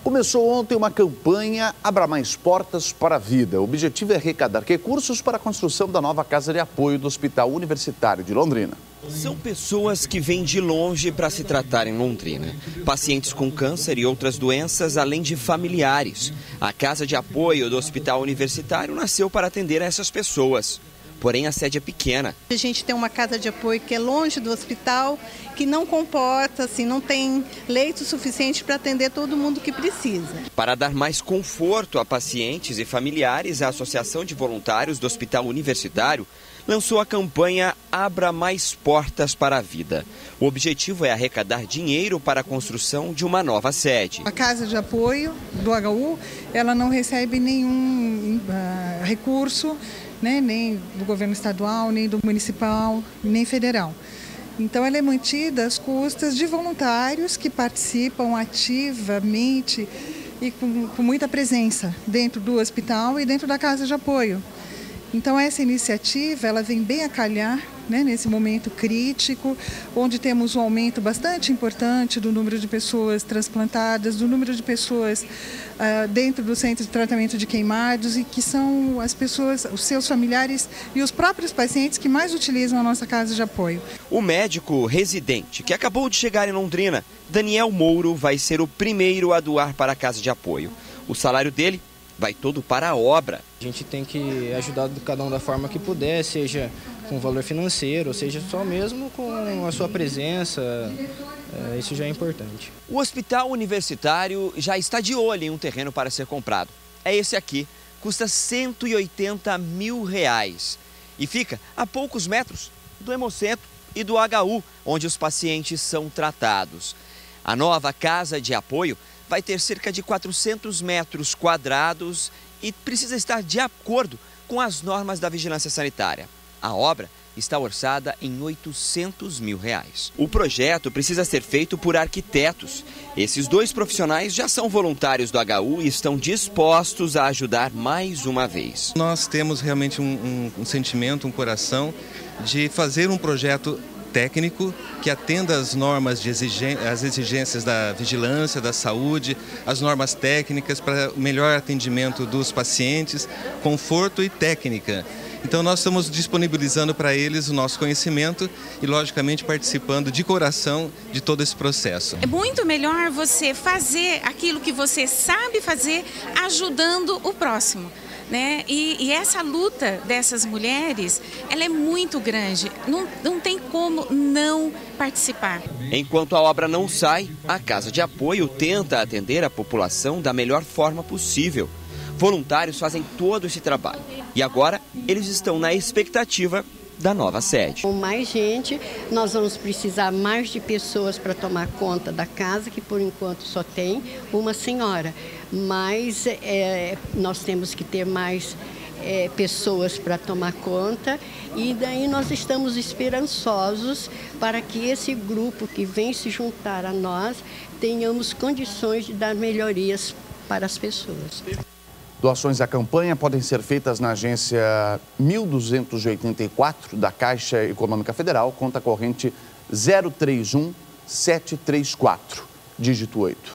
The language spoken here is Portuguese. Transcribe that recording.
Começou ontem uma campanha Abra Mais Portas para a Vida. O objetivo é arrecadar recursos para a construção da nova casa de apoio do Hospital Universitário de Londrina. São pessoas que vêm de longe para se tratar em Londrina. Pacientes com câncer e outras doenças, além de familiares. A casa de apoio do Hospital Universitário nasceu para atender a essas pessoas. Porém, a sede é pequena. A gente tem uma casa de apoio que é longe do hospital, que não comporta, assim, não tem leito suficiente para atender todo mundo que precisa. Para dar mais conforto a pacientes e familiares, a Associação de Voluntários do Hospital Universitário lançou a campanha Abra Mais Portas para a Vida. O objetivo é arrecadar dinheiro para a construção de uma nova sede. A casa de apoio do HU, ela não recebe nenhum recurso, né, nem do governo estadual, nem do municipal, nem federal. Então ela é mantida às custas de voluntários que participam ativamente e com muita presença dentro do hospital e dentro da casa de apoio. Então essa iniciativa ela vem bem a calhar, né, nesse momento crítico, onde temos um aumento bastante importante do número de pessoas transplantadas, do número de pessoas dentro do centro de tratamento de queimados, e que são as pessoas, os seus familiares e os próprios pacientes que mais utilizam a nossa casa de apoio. O médico residente que acabou de chegar em Londrina, Daniel Mouro, vai ser o primeiro a doar para a casa de apoio. O salário dele vai todo para a obra. A gente tem que ajudar cada um da forma que puder, seja com valor financeiro, seja só mesmo com a sua presença, isso já é importante. O Hospital Universitário já está de olho em um terreno para ser comprado. É esse aqui, custa R$180 mil e fica a poucos metros do Hemocentro e do HU, onde os pacientes são tratados. A nova casa de apoio vai ter cerca de 400 metros quadrados e precisa estar de acordo com as normas da vigilância sanitária. A obra está orçada em R$800 mil. O projeto precisa ser feito por arquitetos. Esses dois profissionais já são voluntários do HU e estão dispostos a ajudar mais uma vez. Nós temos realmente um sentimento, um coração de fazer um projeto técnico que atenda às normas às exigências da vigilância, da saúde, as normas técnicas para o melhor atendimento dos pacientes, conforto e técnica. Então nós estamos disponibilizando para eles o nosso conhecimento e, logicamente, participando de coração de todo esse processo. É muito melhor você fazer aquilo que você sabe fazer, ajudando o próximo, né? E essa luta dessas mulheres, ela é muito grande, não tem como não participar. Enquanto a obra não sai, a Casa de Apoio tenta atender a população da melhor forma possível. Voluntários fazem todo esse trabalho e agora eles estão na expectativa da nova sede. Com mais gente, nós vamos precisar mais de pessoas para tomar conta da casa, que por enquanto só tem uma senhora. Mas nós temos que ter mais pessoas para tomar conta, e daí nós estamos esperançosos para que esse grupo que vem se juntar a nós tenhamos condições de dar melhorias para as pessoas. Doações da campanha podem ser feitas na agência 1284 da Caixa Econômica Federal, conta corrente 031 734, dígito 8.